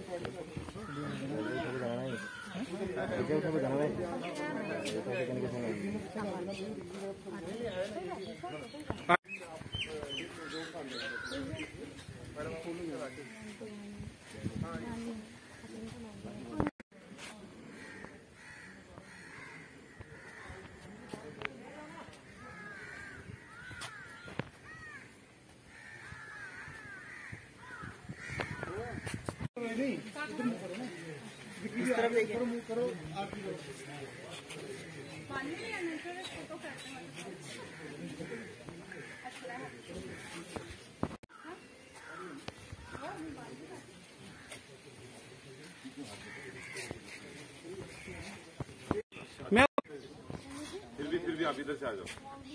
इस तरफ देखिए। करो मैं फिर भी आप इधर से आ जाओ।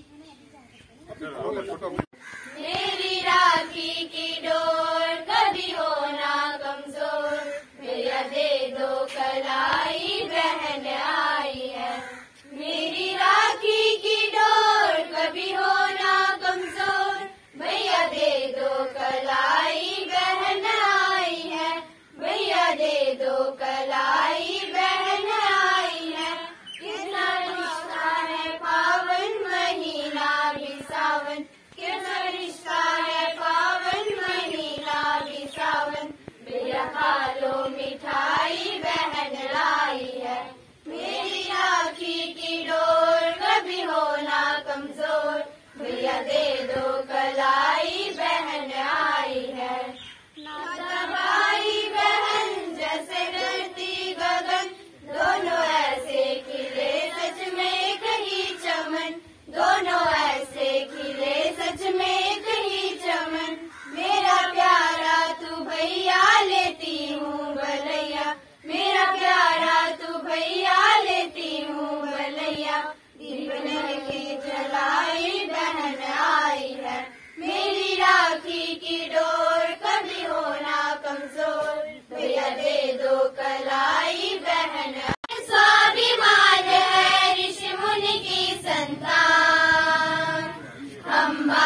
मेरी राखी की डोर कभी हो ना कमजोर, भैया दे दो कलाई बहन आई है। मेरी राखी की डोर कभी हो ना कमजोर, भैया दे दो कलाई बहन आई है। भैया दे दो कलाई बहन आई है। कितना रिश्ता है पावन महीना भी सावन, कितना रिश्ता है पावन महीना भी सावन, भैया खा लो मिठाई बहन लाई है। मेरी राखी की डोर कभी हो ना कमजोर, भैया दे दो कलाई बहन आई है। नाता भाई बहन जैसे धरती गगन, दोनों ऐसे खिले सच में कहीं चमन, दोनों ऐसे खिले सच में कहीं चमन। मेरा प्यारा तू भैया लेती हूँ बलैया, मेरा प्यारा तू भैया लेती हूँ बलैया, दीप के जलाई बहन आई है। मेरी राखी की डोर कभी हो ना कमजोर, भैया दे दो कलाई बहन। स्वाभिमान है ऋषि मुनि की संतान, हम